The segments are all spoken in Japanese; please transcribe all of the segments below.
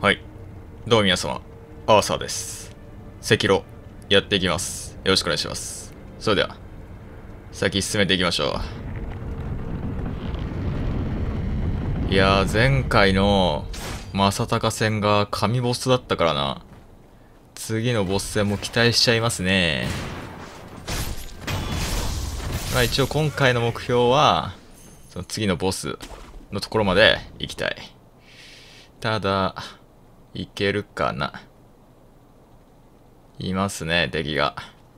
はい。どうも皆様、アーサーです。赤炉、やっていきます。よろしくお願いします。それでは、先進めていきましょう。いやー、前回の、正隆戦が神ボスだったからな。次のボス戦も期待しちゃいますね。まあ一応今回の目標は、その次のボスのところまで行きたい。ただ、いけるかな。いますね、敵が。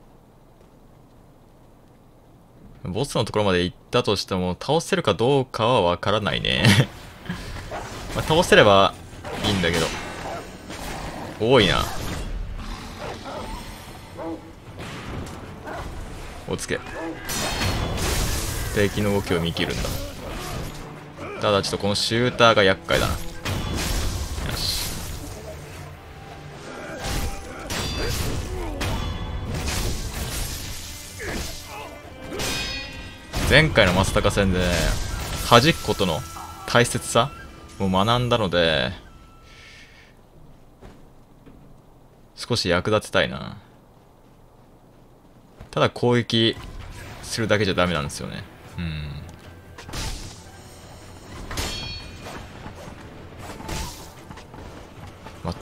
ボスのところまで行ったとしても、倒せるかどうかはわからないね。まあ、倒せればいいんだけど。多いな。おつけ。敵の動きを見切るんだ。ただちょっとこのシューターが厄介だな。よし。前回の正隆戦でね、弾くことの大切さを学んだので、少し役立てたいな。ただ攻撃するだけじゃダメなんですよね。待って。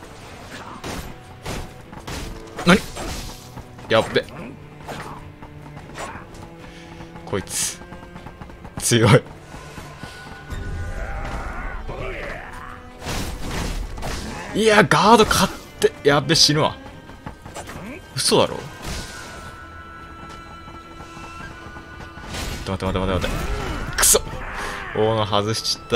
何？やっべ。こいつ強い。いやガード買ってやっべ死ぬわ。嘘だろ。待ってくそ。大野外しちった。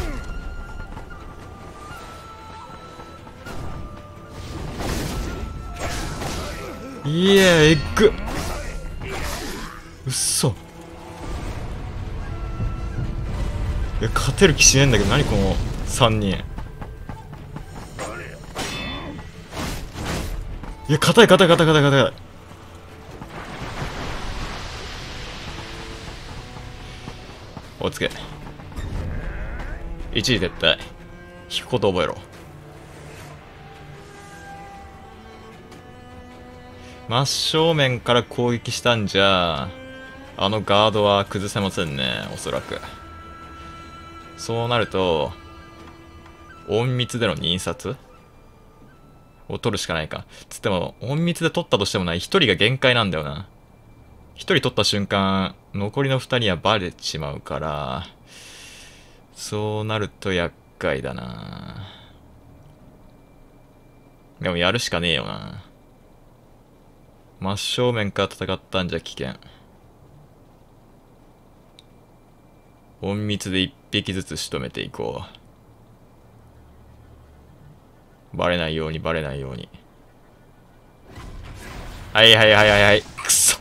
いやエッグうっそ。いや勝てる気しねえんだけど、何この3人。いや硬い。おつけ。1位絶対引くこと覚えろ。真正面から攻撃したんじゃあのガードは崩せませんね、おそらく。そうなると隠密での認殺を取るしかないか。つっても隠密で取ったとしてもな、1人が限界なんだよな。1人取った瞬間残りの2人はバレちまうから、そうなると厄介だな。でもやるしかねえよな。真正面から戦ったんじゃ危険。隠密で1匹ずつ仕留めていこう。バレないように。はいくそ。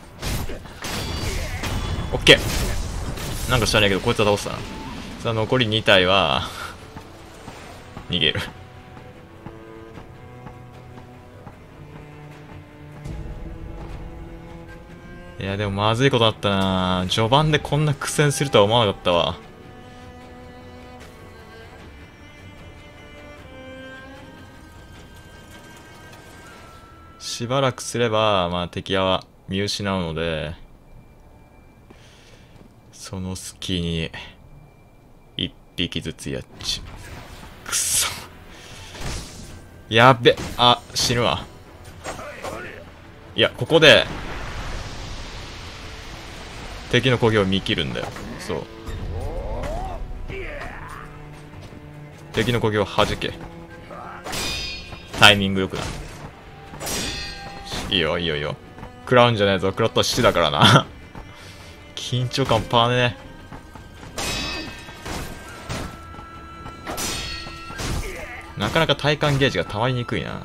オッケー。なんか知らないけどこいつは倒したな。さあ残り2体は逃げる。いやでもまずいことあったな。序盤でこんな苦戦するとは思わなかったわ。しばらくすればまあ敵は見失うので、その隙に1匹ずつやっちまう。くそ。やべ。あ、死ぬわ。いやここで敵の攻撃を見切るんだよ。そう、敵の攻撃を弾け。タイミングよくな。いいよ食らうんじゃねえぞ。食らったら死だからな。緊張感パーね。なかなか体感ゲージが溜まりにくいな。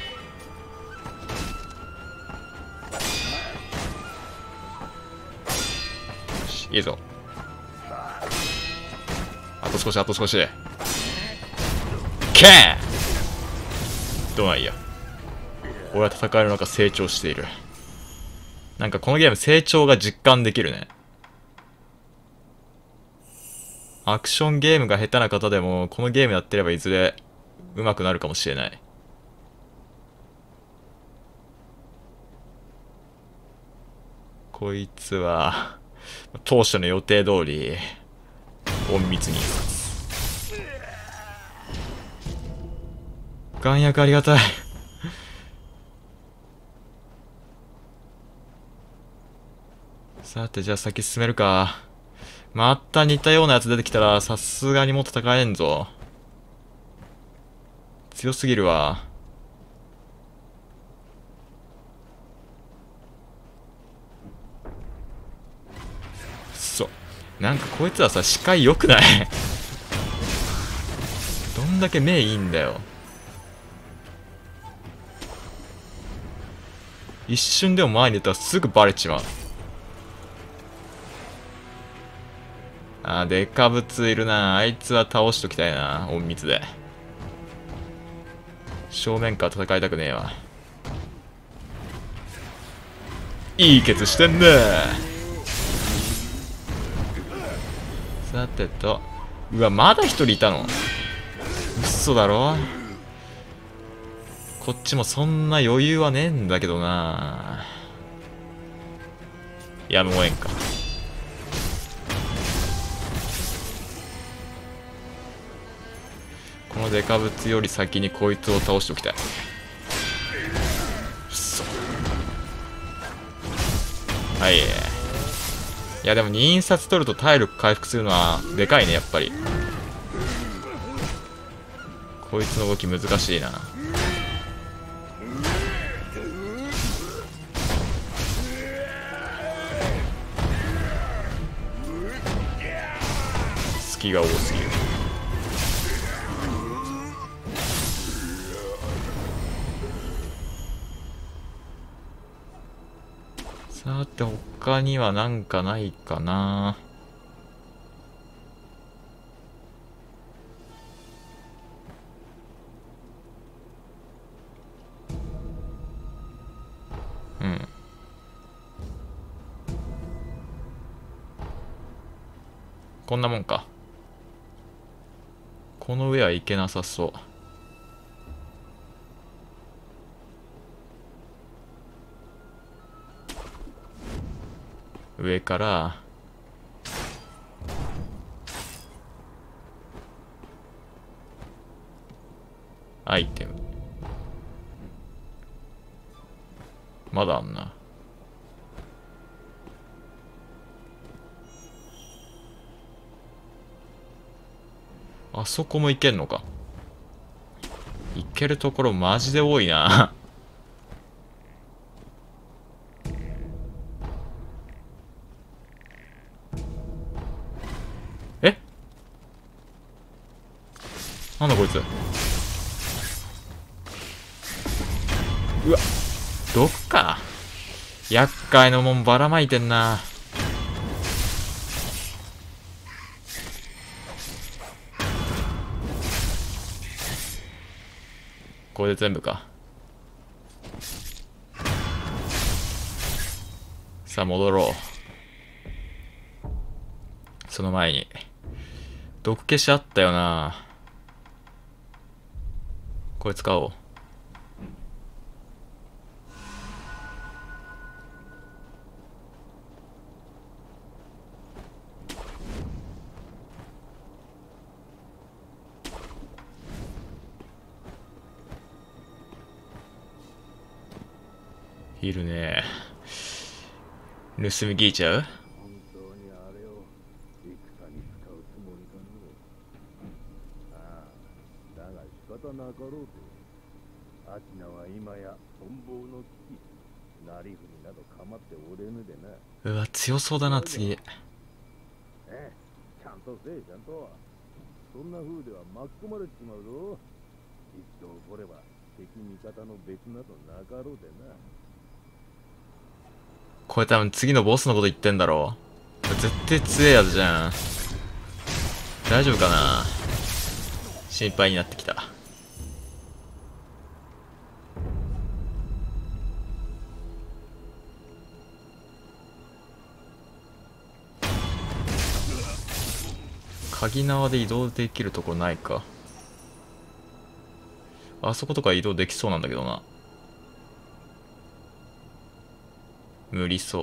いいぞ。あと少し。けーどうなんや。俺は戦いの中成長している。なんかこのゲーム成長が実感できるね。アクションゲームが下手な方でもこのゲームやってればいずれ上手くなるかもしれない。こいつは当初の予定通り隠密に。眼薬ありがたい。さて、じゃあ先進めるか。また似たようなやつ出てきたらさすがにもう戦えんぞ。強すぎるわ。なんかこいつはさ、視界良くない？どんだけ目いいんだよ。一瞬でも前に出たらすぐバレちまう。あー、デカブツいるな。あいつは倒しときたいな、隠密で。正面から戦いたくねえわ。いいケツしてんね。さてと、うわ、まだ一人いたの？嘘だろ。こっちもそんな余裕はねえんだけどな。やむをえんか。このデカブツより先にこいつを倒しておきたい。嘘。はい。いやでも印刷取ると体力回復するのはでかいね、やっぱり。こいつの動き難しいな。隙が多すぎる。さて他にはなんかないかな。うん。こんなもんか。この上はいけなさそう。上からアイテムまだあんな。あそこも行けんのか。行けるところマジで多いな。え、なんだこいつ。うわ、毒か。厄介なもんばらまいてんな。これで全部か。さあ戻ろう。その前に毒消しあったよな。これ使おう。いるね。盗み聞いちゃう？ 本当にあれを戦に使うつもりかの。ああ、だが仕方なかろうて。アキナは今や存亡の危機。なりふりなど構っておれぬでな。 うわ、強そうだな、次。 ええ、ちゃんとせえ、ちゃんと。そんな風では巻き込まれちまうぞ。一度起これば敵味方の別などなかろうでな。 これ多分次のボスのこと言ってんだろう。絶対強えやつじゃん。大丈夫かな。心配になってきた。鍵縄で移動できるとこないか。 あそことか移動できそうなんだけどな。無理そう。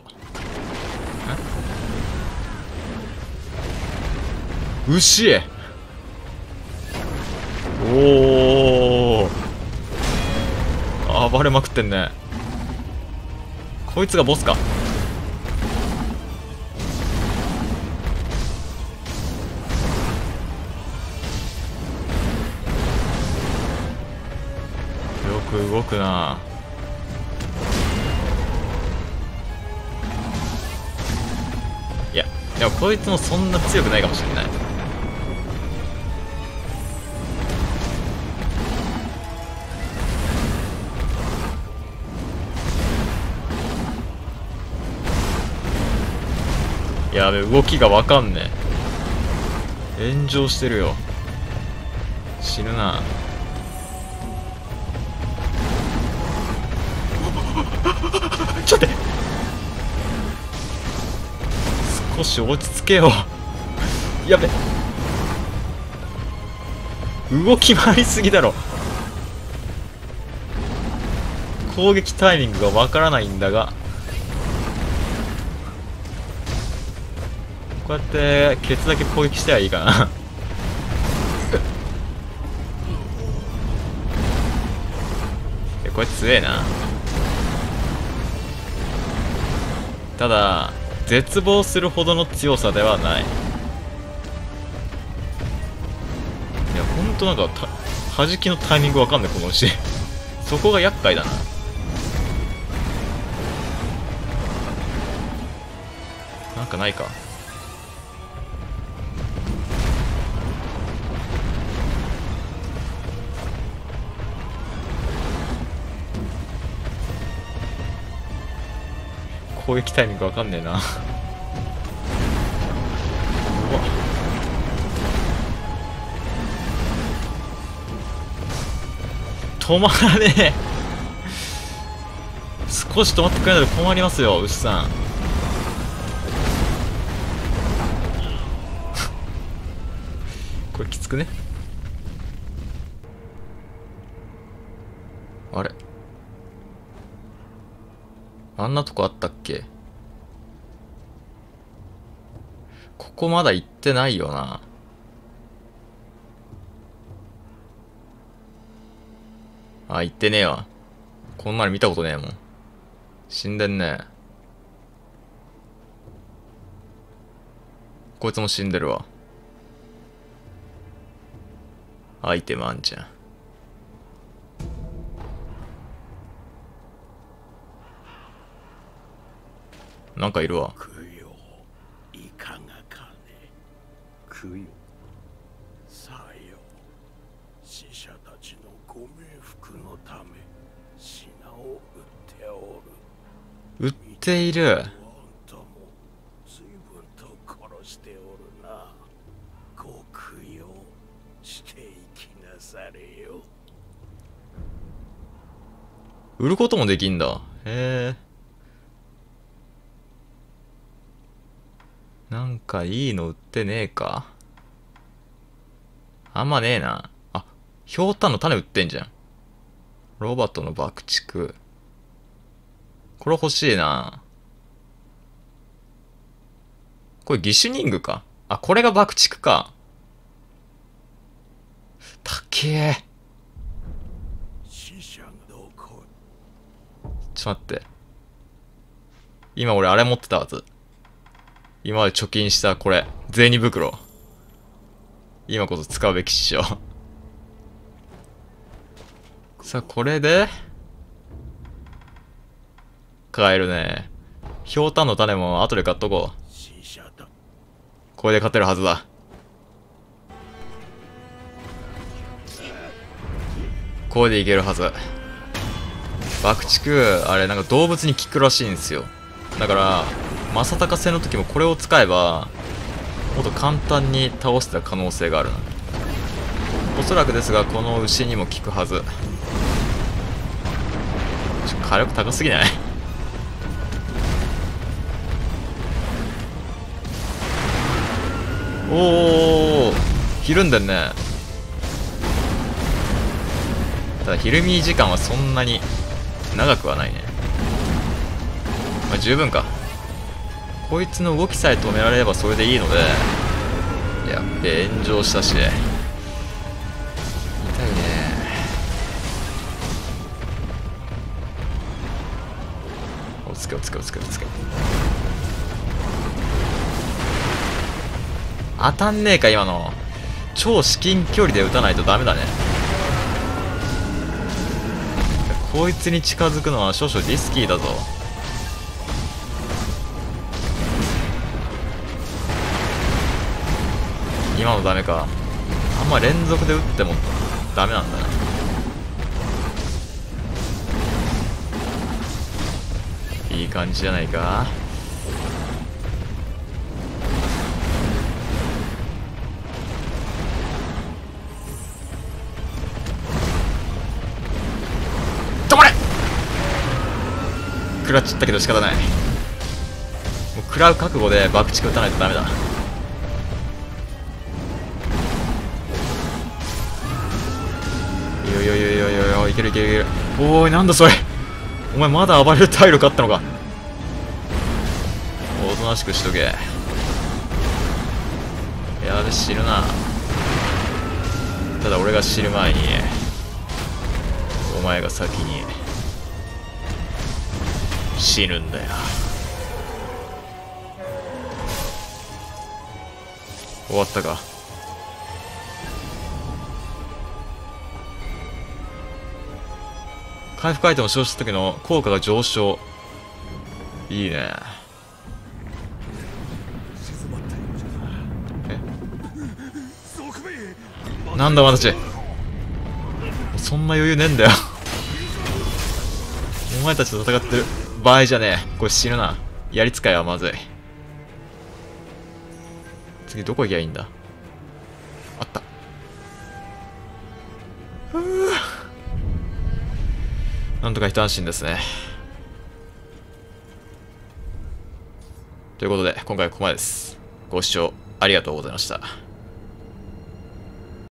牛。おお、暴れまくってんね。こいつがボスか。よく動くな。いやでもこいつもそんな強くないかもしれない。やべ、動きがわかんねえ。炎上してるよ。死ぬな。ちょっと待って、少し落ち着けよ。やべ、動き回りすぎだろ。攻撃タイミングがわからないんだが、こうやってケツだけ攻撃してはいいかな。これ強えな。ただ絶望するほどの強さではない。いやほんとなんか弾きのタイミングわかんないこの牛。そこが厄介だな。なんかないか。攻撃タイミングわかんねえな。うわ、止まらねえ。少し止まってくれないと困りますよ牛さん。これきつくね。あれ、あんなとこあったっけ。ここまだ行ってないよな。あ、行ってねえわ。こんなの見たことねえもん。死んでんね。こいつも死んでるわ。アイテムあんじゃん。なんかいるわ。 供養いかがかね。供養さよ、死者たちのご冥福のため品を売っておる。 売っている。 あんたも随分と殺しておるな。ご供養していきなされよ。 売ることもできんだ。へえ。なんかいいの売ってねえか。あんまねえな。あ、ひょうたんの種売ってんじゃん。ロバトの爆竹。これ欲しいな。これギシュニングか。あ、これが爆竹か。たけえ。ちょっと待って。今俺あれ持ってたはず。今まで貯金したこれ。銭袋。今こそ使うべきっしょ。さあ、これで買えるね。ひょうたんの種も後で買っとこう。これで勝てるはずだ。これでいけるはず。爆竹、あれなんか動物に効くらしいんですよ。だから、正隆戦の時もこれを使えば、もっと簡単に倒してた可能性があるな。おそらくですが、この牛にも効くはず。火力高すぎない？おー、ひるんでんね。 ただヒルミ時間はそんなに長くはないね。まあ十分か。こいつの動きさえ止められればそれでいいので。やっべ、炎上したし痛いね。おつけおつけおつけおつけ。当たんねえか今の。超至近距離で撃たないとダメだね。こいつに近づくのは少々リスキーだぞ。今のダメか。あんま連続で撃ってもダメなんだね。いい感じじゃないか。止まれ。食らっちゃったけど仕方ない。もう食らう覚悟で爆竹撃たないとダメだ。いやいやいやいやいや、いけるいけるいける。おーい、なんだそれ。お前まだ暴れる体力あったのか。おとなしくしとけ。やべ、死ぬな。ただ俺が死ぬ前にお前が先に死ぬんだよ。終わったか。回復アイテムを使用した時の効果が上昇。いいね。え、なんだお前たち。そんな余裕ねえんだよ。お前たちと戦ってる場合じゃねえ。これ死ぬな。やりつかいはまずい。次どこ行きゃいいんだ。あった。ふぅ、なんとか一安心ですね。ということで今回はここまでです。ご視聴ありがとうございました。